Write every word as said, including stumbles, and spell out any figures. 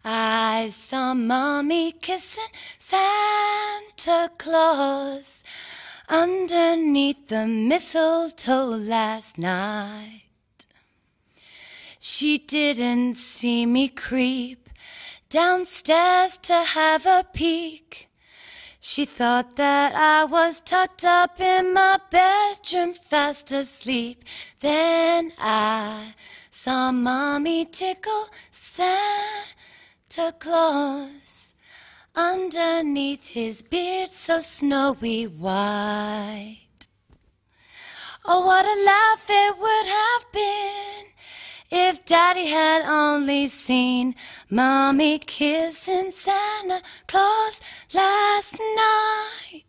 I saw Mommy kissing Santa Claus underneath the mistletoe last night. She didn't see me creep downstairs to have a peek. She thought that I was tucked up in my bedroom fast asleep. Then I saw Mommy tickle Santa Claus underneath his beard so snowy white. Oh, what a laugh it would have been if Daddy had only seen Mommy kissing Santa Claus last night.